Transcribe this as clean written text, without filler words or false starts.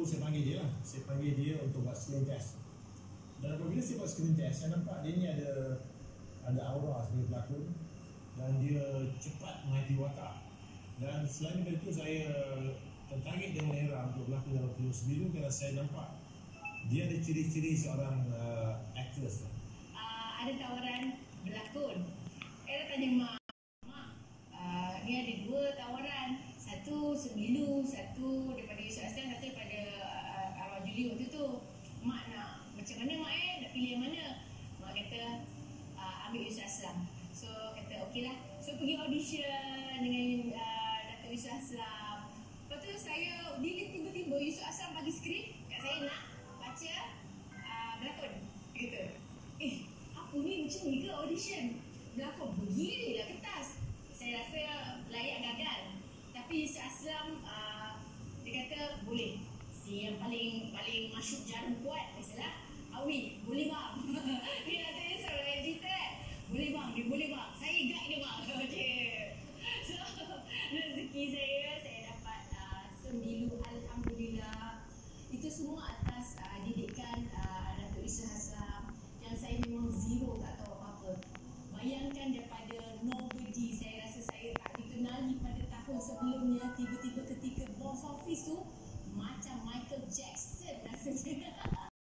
saya panggil dia lah. Saya panggil dia untuk buat screen test. Dan apabila saya buat screen test, saya nampak dia ni ada aura sebagai pelakon dan dia cepat menghayati watak. Dan selain daripada itu, saya tertarik dengan era untuk berlakon dalam film Sebiru kerana saya nampak dia ada ciri-ciri seorang actress. Ada tawaran berlakon. Era tanya mak, ni ada 2 tawaran. Satu Sebiru, satu daripada Yusuf Aslam, satu daripada arwah Juli waktu tu. Mak nak macam mana mak nak pilih yang mana? Mak kata ambil Yusuf Aslam. So kata okey lah. So pergi audition dengan Dato' Yusuf Aslam. Lepas tu saya tiba-tiba Yusuf Aslam bagi skrip kat saya, nak baca berlakon. Dia kata, apa ni, macam ni ke audition? Berlakon beginilah kertas. Saya rasa layak gagal. Tapi Yusuf Aslam dia kata boleh. Si yang paling masyuk jarum kuat, biasalah Awi, boleh bang. Dia kata dia seorang